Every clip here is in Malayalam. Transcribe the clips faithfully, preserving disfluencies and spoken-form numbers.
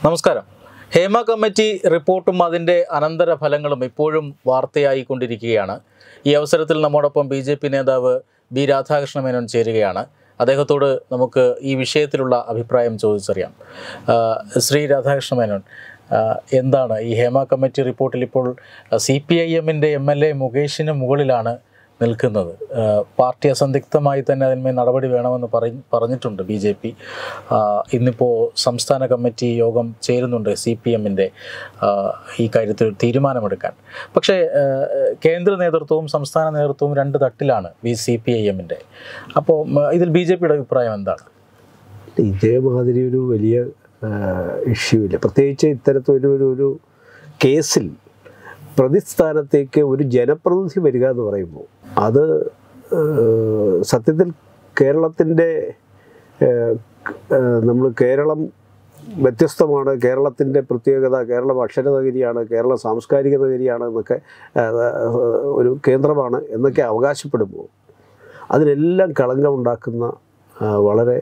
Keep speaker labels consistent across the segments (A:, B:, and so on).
A: നമസ്കാരം. ഹേമ കമ്മിറ്റി റിപ്പോർട്ടും അതിൻ്റെ അനന്തരഫലങ്ങളും ഇപ്പോഴും വാർത്തയായിക്കൊണ്ടിരിക്കുകയാണ്. ഈ അവസരത്തിൽ നമ്മോടൊപ്പം ബി ജെ പി നേതാവ് ബി രാധാകൃഷ്ണ മേനോൻ ചേരുകയാണ്. അദ്ദേഹത്തോട് നമുക്ക് ഈ വിഷയത്തിലുള്ള അഭിപ്രായം ചോദിച്ചറിയാം. ശ്രീ രാധാകൃഷ്ണ മേനോൻ, എന്താണ് ഈ ഹേമ കമ്മിറ്റി റിപ്പോർട്ടിൽ ഇപ്പോൾ സി പി ഐ എമ്മിൻ്റെ എം എൽ എ മുകേഷിന് മുകളിലാണ് നിൽക്കുന്നത്. പാർട്ടി അസന്ധിഗ്ധമായി തന്നെ അതിന്മേൽ നടപടി വേണമെന്ന് പറ പറഞ്ഞിട്ടുണ്ട് ബി ജെ പി. ഇന്നിപ്പോൾ സംസ്ഥാന കമ്മിറ്റി യോഗം ചേരുന്നുണ്ട് സി പി എമ്മിൻ്റെ ഈ കാര്യത്തിൽ തീരുമാനമെടുക്കാൻ. പക്ഷേ കേന്ദ്ര നേതൃത്വവും സംസ്ഥാന നേതൃത്വവും രണ്ട് തട്ടിലാണ് ബി സി പി ഐ എമ്മിൻ്റെ. അപ്പോൾ ഇതിൽ ബി ജെ പിയുടെ അഭിപ്രായം എന്താണ്?
B: ഇതേമാതിരി ഒരു വലിയ ഇഷ്യൂ ഇല്ല. പ്രത്യേകിച്ച് ഇത്തരത്തിലൊരു ഒരു കേസിൽ പ്രതിസ്ഥാനത്തേക്ക് ഒരു ജനപ്രതിനിധി വരിക എന്ന് പറയുമ്പോൾ അത് സത്യത്തിൽ കേരളത്തിൻ്റെ നമ്മൾ കേരളം വ്യത്യസ്തമാണ്, കേരളത്തിൻ്റെ പ്രത്യേകത, കേരളം അക്ഷരനഗരിയാണ്, കേരളം സാംസ്കാരിക നഗരിയാണ് എന്നൊക്കെ ഒരു കേന്ദ്രമാണ് എന്നൊക്കെ അവകാശപ്പെടുമ്പോൾ അതിനെല്ലാം കളങ്കമുണ്ടാക്കുന്ന വളരെ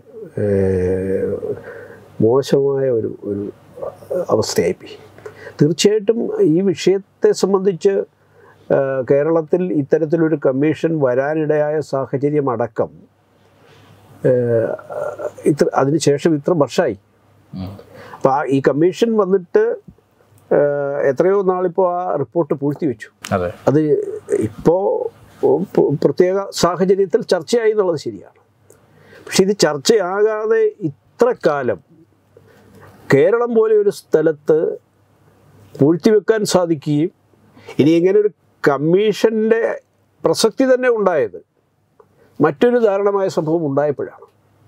B: മോശമായ ഒരു ഒരു അവസ്ഥയായിപ്പോയി. തീർച്ചയായിട്ടും ഈ വിഷയത്തെ സംബന്ധിച്ച് കേരളത്തിൽ ഇത്തരത്തിലൊരു കമ്മീഷൻ വരാനിടയായ സാഹചര്യം അടക്കം ഇത്ര അതിനുശേഷം ഇത്ര വർഷമായി. അപ്പോൾ ആ ഈ കമ്മീഷൻ വന്നിട്ട് എത്രയോ നാളിപ്പോൾ ആ റിപ്പോർട്ട് പൂഴ്ത്തിവെച്ചു. അത് ഇപ്പോൾ പ്രത്യേക സാഹചര്യത്തിൽ ചർച്ചയായി എന്നുള്ളത് ശരിയാണ്. പക്ഷെ ഇത് ചർച്ചയാകാതെ ഇത്ര കാലം കേരളം പോലെ ഒരു സ്ഥലത്ത് പൂഴ്ത്തിവെക്കാൻ സാധിക്കുകയും ഇനി ഇങ്ങനെ ഒരു കമ്മീഷൻ്റെ പ്രസക്തി തന്നെ ഉണ്ടായത് മറ്റൊരു ദാരുണമായ സംഭവം ഉണ്ടായപ്പോഴാണ്.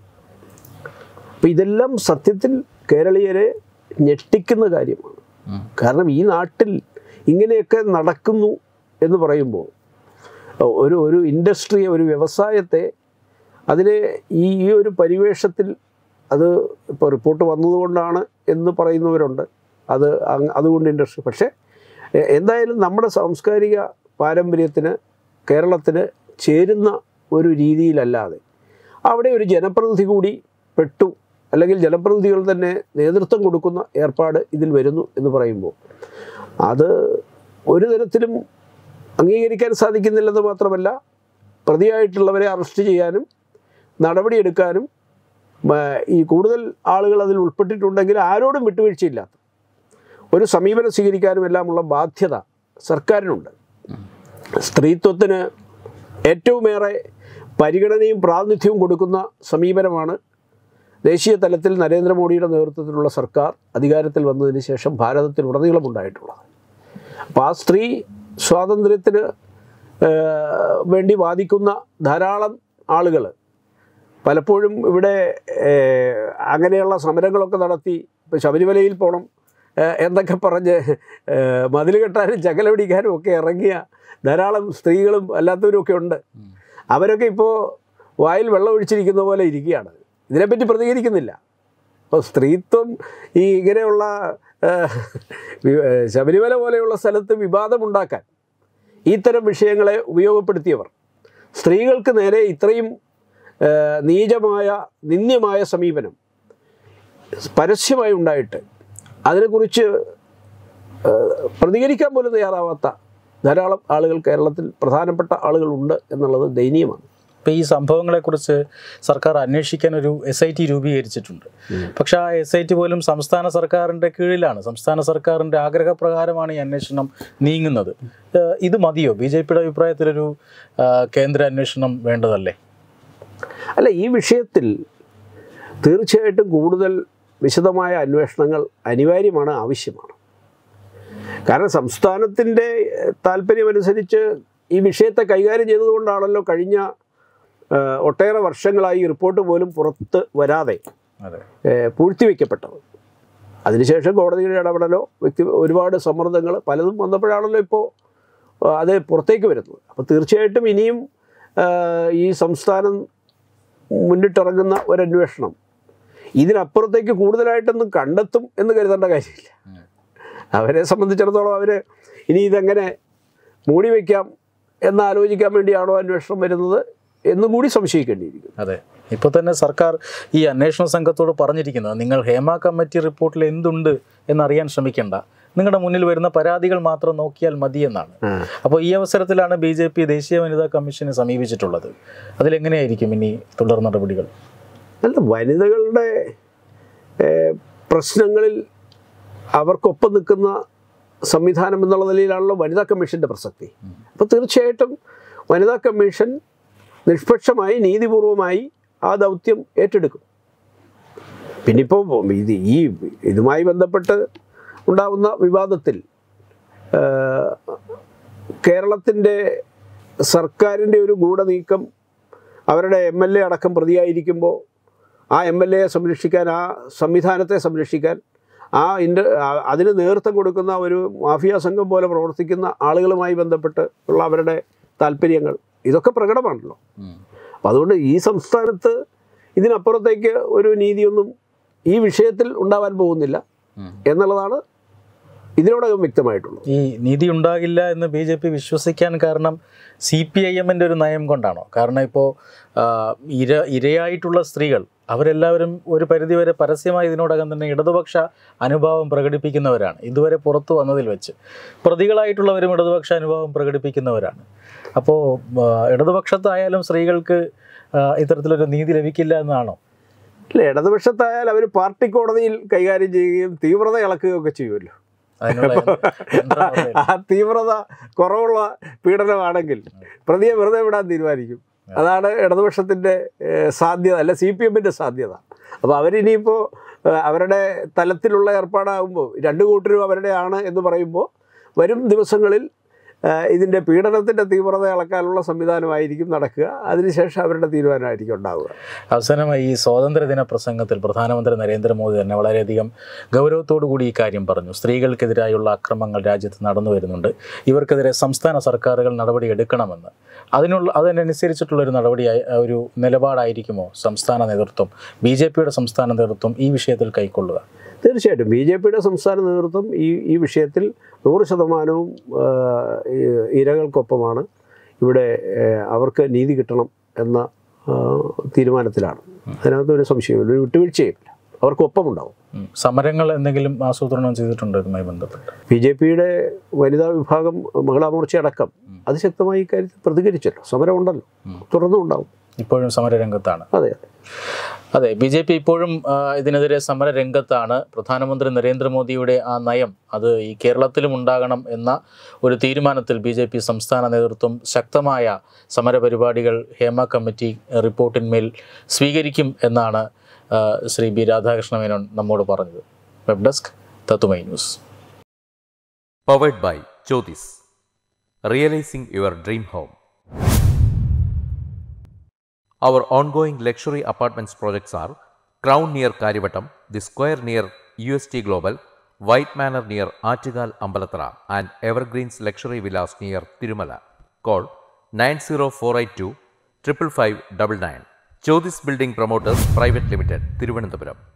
B: അപ്പം ഇതെല്ലാം സത്യത്തിൽ കേരളീയരെ ഞെട്ടിക്കുന്ന കാര്യമാണ്. കാരണം ഈ നാട്ടിൽ ഇങ്ങനെയൊക്കെ നടക്കുന്നു എന്ന് പറയുമ്പോൾ ഒരു ഒരു ഇൻഡസ്ട്രിയെ, ഒരു വ്യവസായത്തെ അതിനെ ഈ ഈ ഒരു പരിവേഷത്തിൽ, അത് ഇപ്പോൾ റിപ്പോർട്ട് വന്നതുകൊണ്ടാണ് എന്ന് പറയുന്നവരുണ്ട്, അത് അതുകൊണ്ട് ഇൻഡസ്ട്രി. പക്ഷേ എന്തായാലും നമ്മുടെ സാംസ്കാരിക പാരമ്പര്യത്തിന്, കേരളത്തിന് ചേരുന്ന ഒരു രീതിയിലല്ലാതെ അവിടെ ഒരു ജനപ്രതിനിധി കൂടി പെട്ടു, അല്ലെങ്കിൽ ജനപ്രതിനിധികൾ തന്നെ നേതൃത്വം കൊടുക്കുന്ന ഏർപ്പാട് ഇതിൽ വരുന്നു എന്ന് പറയുമ്പോൾ അത് ഒരു തരത്തിലും അംഗീകരിക്കാൻ സാധിക്കുന്നില്ലെന്ന് മാത്രമല്ല, പ്രതിയായിട്ടുള്ളവരെ അറസ്റ്റ് ചെയ്യാനും നടപടിയെടുക്കാനും ഈ കൂടുതൽ ആളുകൾ അതിൽ ഉൾപ്പെട്ടിട്ടുണ്ടെങ്കിൽ ആരോടും വിട്ടുവീഴ്ചയില്ലാത്ത ഒരു സമീപനം സ്വീകരിക്കാനും എല്ലാമുള്ള ബാധ്യത സർക്കാരിനുണ്ട്. സ്ത്രീത്വത്തിന് ഏറ്റവുമേറെ പരിഗണനയും പ്രാതിനിധ്യവും കൊടുക്കുന്ന സമീപനമാണ് ദേശീയ തലത്തിൽ നരേന്ദ്രമോദിയുടെ നേതൃത്വത്തിലുള്ള സർക്കാർ അധികാരത്തിൽ വന്നതിന് ശേഷം ഭാരതത്തിലുടനീളം ഉണ്ടായിട്ടുള്ളത്. അപ്പോൾ ആ സ്ത്രീ സ്വാതന്ത്ര്യത്തിന് വേണ്ടി വാദിക്കുന്ന ധാരാളം ആളുകൾ പലപ്പോഴും ഇവിടെ അങ്ങനെയുള്ള സമരങ്ങളൊക്കെ നടത്തി, ഇപ്പോൾ ശബരിമലയിൽ പോകണം എന്തൊക്കെ പറഞ്ഞ് മതിൽ കെട്ടാനും ചകല പിടിക്കാനും ഒക്കെ ഇറങ്ങിയ ധാരാളം സ്ത്രീകളും അല്ലാത്തവരും ഒക്കെ ഉണ്ട്. അവരൊക്കെ ഇപ്പോൾ വായിൽ വെള്ളം ഒഴിച്ചിരിക്കുന്ന പോലെ ഇരിക്കുകയാണ്, ഇതിനെപ്പറ്റി പ്രതികരിക്കുന്നില്ല. അപ്പോൾ സ്ത്രീത്വം ഈ ഇങ്ങനെയുള്ള ശബരിമല പോലെയുള്ള സ്ഥലത്ത് വിവാദമുണ്ടാക്കാൻ ഇത്തരം വിഷയങ്ങളെ ഉപയോഗപ്പെടുത്തിയവർ സ്ത്രീകൾക്ക് നേരെ ഇത്രയും നീചമായ, നിന്ദ്യമായ സമീപനം പരസ്യമായി ഉണ്ടായിട്ട് അതിനെക്കുറിച്ച് പ്രതികരിക്കാൻ പോലും തയ്യാറാവാത്ത ധാരാളം ആളുകൾ കേരളത്തിൽ, പ്രധാനപ്പെട്ട ആളുകളുണ്ട് എന്നുള്ളത് ദയനീയമാണ്.
A: ഇപ്പോൾ ഈ സംഭവങ്ങളെക്കുറിച്ച് സർക്കാർ അന്വേഷിക്കാൻ ഒരു എസ് ഐ ടി രൂപീകരിച്ചിട്ടുണ്ട്. പക്ഷേ ആ എസ് ഐ ടി പോലും സംസ്ഥാന സർക്കാരിൻ്റെ കീഴിലാണ്. സംസ്ഥാന സർക്കാരിൻ്റെ ആഗ്രഹപ്രകാരമാണ് ഈ അന്വേഷണം നീങ്ങുന്നത്. ഇത് മതിയോ? ബി ജെ പിയുടെ അഭിപ്രായത്തിലൊരു കേന്ദ്ര അന്വേഷണം വേണ്ടതല്ലേ?
B: അല്ല, ഈ വിഷയത്തിൽ തീർച്ചയായിട്ടും കൂടുതൽ വിശദമായ അന്വേഷണങ്ങൾ അനിവാര്യമാണ്, ആവശ്യമാണ്. കാരണം സംസ്ഥാനത്തിൻ്റെ താല്പര്യമനുസരിച്ച് ഈ വിഷയത്തെ കൈകാര്യം ചെയ്തതുകൊണ്ടാണല്ലോ കഴിഞ്ഞ ഒട്ടേറെ വർഷങ്ങളായി ഈ റിപ്പോർട്ട് പോലും പുറത്ത് വരാതെ പൂഴ്ത്തിവെക്കപ്പെട്ടത്. അതിനുശേഷം കോടതിയുടെ ഇടപെടലോ വ്യക്തി ഒരുപാട് സമ്മർദ്ദങ്ങൾ പലതും വന്നപ്പോഴാണല്ലോ ഇപ്പോൾ അത് പുറത്തേക്ക് വരുന്നത്. അപ്പോൾ തീർച്ചയായിട്ടും ഇനിയും ഈ സംസ്ഥാനം മുന്നിട്ടിറങ്ങുന്ന ഒരന്വേഷണം ഇതിനപ്പുറത്തേക്ക് കൂടുതലായിട്ടൊന്നും കണ്ടെത്തും എന്ന് കരുതേണ്ട കാര്യമില്ല. അവരെ സംബന്ധിച്ചിടത്തോളം അവർ ഇനി ഇതെങ്ങനെ മൂടി വയ്ക്കാം എന്നാലോചിക്കാൻ വേണ്ടിയാണോ അന്വേഷണം വരുന്നത് എന്നും കൂടി സംശയിക്കേണ്ടിയിരിക്കുന്നു.
A: അതെ. ഇപ്പോൾ തന്നെ സർക്കാർ ഈ അന്വേഷണ സംഘത്തോട് പറഞ്ഞിരിക്കുന്നത് നിങ്ങൾ ഹേമ കമ്മിറ്റി റിപ്പോർട്ടിൽ എന്തുണ്ട് എന്നറിയാൻ ശ്രമിക്കേണ്ട, നിങ്ങളുടെ മുന്നിൽ വരുന്ന പരാതികൾ മാത്രം നോക്കിയാൽ മതിയെന്നാണ്. അപ്പോൾ ഈ അവസരത്തിലാണ് ബി ജെ പി ദേശീയ വനിതാ കമ്മീഷനെ സമീപിച്ചിട്ടുള്ളത്. അതിലെങ്ങനെയായിരിക്കും ഇനി തുടർ നടപടികൾ?
B: അല്ല, വനിതകളുടെ പ്രശ്നങ്ങളിൽ അവർക്കൊപ്പം നിൽക്കുന്ന സംവിധാനം എന്നുള്ള നിലയിലാണല്ലോ വനിതാ കമ്മീഷൻ്റെ പ്രസക്തി. അപ്പോൾ തീർച്ചയായിട്ടും വനിതാ കമ്മീഷൻ നിഷ്പക്ഷമായി നീതിപൂർവമായി ആ ദൗത്യം ഏറ്റെടുക്കും. പിന്നിപ്പോൾ ഇത് ഈ ഇതുമായി ബന്ധപ്പെട്ട് ഉണ്ടാകുന്ന വിവാദത്തിൽ കേരളത്തിൻ്റെ സർക്കാരിൻ്റെ ഒരു ഗൂഢനീക്കം അവരുടെ എം എൽ എ അടക്കം പ്രതിയായിരിക്കുമ്പോൾ ആ എം എൽ എയെ സംരക്ഷിക്കാൻ, ആ സംവിധാനത്തെ സംരക്ഷിക്കാൻ, ആ ഇൻ്റ അതിന് നേതൃത്വം കൊടുക്കുന്ന ഒരു മാഫിയ സംഘം പോലെ പ്രവർത്തിക്കുന്ന ആളുകളുമായി ബന്ധപ്പെട്ട് ഉള്ള അവരുടെ താല്പര്യങ്ങൾ ഇതൊക്കെ പ്രകടമാണല്ലോ. അപ്പം അതുകൊണ്ട് ഈ സംസ്ഥാനത്ത് ഇതിനപ്പുറത്തേക്ക് ഒരു നീതിയൊന്നും ഈ വിഷയത്തിൽ ഉണ്ടാവാൻ പോകുന്നില്ല എന്നുള്ളതാണ് ഇതിനോടകം വ്യക്തമായിട്ടുള്ളത്.
A: ഈ നീതി ഉണ്ടാകില്ല എന്ന് ബി ജെ പി വിശ്വസിക്കാൻ കാരണം സി പി ഐ എമ്മിൻ്റെ ഒരു നയം കൊണ്ടാണോ? കാരണം ഇപ്പോൾ ഇര ഇരയായിട്ടുള്ള സ്ത്രീകൾ അവരെല്ലാവരും ഒരു പരിധിവരെ പരസ്യമായി ഇതിനോടകം തന്നെ ഇടതുപക്ഷ അനുഭാവം പ്രകടിപ്പിക്കുന്നവരാണ്. ഇതുവരെ പുറത്തു വന്നതിൽ വെച്ച് പ്രതികളായിട്ടുള്ളവരും ഇടതുപക്ഷ അനുഭാവം പ്രകടിപ്പിക്കുന്നവരാണ്. അപ്പോൾ ഇടതുപക്ഷത്തായാലും സ്ത്രീകൾക്ക് ഇത്തരത്തിലൊരു നീതി ലഭിക്കില്ല എന്നാണോ?
B: ഇല്ല, ഇടതുപക്ഷത്തായാൽ അവർ പാർട്ടി കോടതിയിൽ കൈകാര്യം ചെയ്യുകയും തീവ്രത ഇളക്കുകയൊക്കെ ചെയ്യുമല്ലോ. ആ തീവ്രത കുറവുള്ള പീഡനമാണെങ്കിൽ പ്രതിയെ വെറുതെ വിടാൻ തീരുമാനിക്കും. അതാണ് ഇടതുപക്ഷത്തിൻ്റെ സാധ്യത, അല്ല സി പി എമ്മിൻ്റെ സാധ്യത. അപ്പോൾ അവരിനിയിപ്പോൾ അവരുടെ തലത്തിലുള്ള ഏർപ്പാടാകുമ്പോൾ രണ്ടു കൂട്ടരും അവരുടെ ആണ് എന്ന് പറയുമ്പോൾ വരും ദിവസങ്ങളിൽ ഇതിൻ്റെ പീഡനത്തിൻ്റെ തീവ്രത ഇളക്കാനുള്ള സംവിധാനമായിരിക്കും നടക്കുക. അതിനുശേഷം അവരുടെ തീരുമാനമായിരിക്കും ഉണ്ടാവുക.
A: അവസാനമായി ഈ സ്വാതന്ത്ര്യദിന പ്രസംഗത്തിൽ പ്രധാനമന്ത്രി നരേന്ദ്രമോദി തന്നെ വളരെയധികം ഗൗരവത്തോടു കൂടി ഈ കാര്യം പറഞ്ഞു. സ്ത്രീകൾക്കെതിരായുള്ള അക്രമങ്ങൾ രാജ്യത്ത് നടന്നു വരുന്നുണ്ട്, ഇവർക്കെതിരെ സംസ്ഥാന സർക്കാരുകൾ നടപടി എടുക്കണമെന്ന്. അതിനുള്ള അതിനനുസരിച്ചിട്ടുള്ളൊരു നടപടിയായി ഒരു നിലപാടായിരിക്കുമോ സംസ്ഥാന നേതൃത്വം, ബി ജെ പിയുടെ സംസ്ഥാന നേതൃത്വം ഈ വിഷയത്തിൽ കൈക്കൊള്ളുക?
B: തീർച്ചയായിട്ടും ബി ജെ പിയുടെ സംസ്ഥാന നേതൃത്വം ഈ ഈ വിഷയത്തിൽ നൂറ് ശതമാനവും ഇരകൾക്കൊപ്പമാണ്. ഇവിടെ അവർക്ക് നീതി കിട്ടണം എന്ന തീരുമാനത്തിലാണ്. അതിനകത്ത് ഒരു സംശയമില്ല, ഒരു വിട്ടുവീഴ്ചയുമില്ല, അവർക്കൊപ്പമുണ്ടാവും.
A: സമരങ്ങൾ എന്തെങ്കിലും ആസൂത്രണം ചെയ്തിട്ടുണ്ടോ ഇതുമായി ബന്ധപ്പെട്ട്?
B: ബി ജെ പിയുടെ വനിതാ വിഭാഗം, മഹിളാ മോർച്ച അടക്കം അതിശക്തമായി ഇക്കാര്യത്തിൽ പ്രതികരിച്ചല്ലോ. സമരമുണ്ടല്ലോ, തുടർന്നും ഉണ്ടാവും.
A: ഇപ്പോഴും സമരരംഗത്താണ്.
B: അതെ അതെ
A: അതെ ബി ജെ പി ഇപ്പോഴും ഇതിനെതിരെ സമരരംഗത്താണ്. പ്രധാനമന്ത്രി നരേന്ദ്രമോദിയുടെ ആ നയം അത് ഈ കേരളത്തിലും ഉണ്ടാകണം എന്ന ഒരു തീരുമാനത്തിൽ ബി ജെ പി സംസ്ഥാന നേതൃത്വം ശക്തമായ സമരപരിപാടികൾ ഹേമ കമ്മിറ്റി റിപ്പോർട്ടിന്മേൽ സ്വീകരിക്കും എന്നാണ് ശ്രീ ബി രാധാകൃഷ്ണ മേനോൻ നമ്മോട് പറഞ്ഞത്. വെബ് ഡെസ്ക് തത്തുമൈ news.
C: Powered by Jyothis, realising your dream home. Our ongoing luxury apartments projects are Crown near Karivattam, The Square near U S T Global, White Manor near Aattugal Ambalathara, and Evergreens Luxury Villas near Tirumala. Call nine zero four eight two five five five nine nine. Jyothis Building Promoters Private Limited, Thiruvananthapuram.